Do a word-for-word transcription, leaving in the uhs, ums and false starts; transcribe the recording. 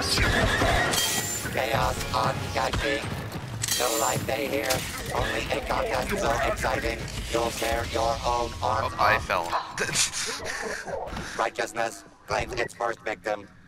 Chaos on Gachi. No life day here. Only a contest so exciting. You'll tear your own arms Oh, I off. fell. Righteousness claims its first victim.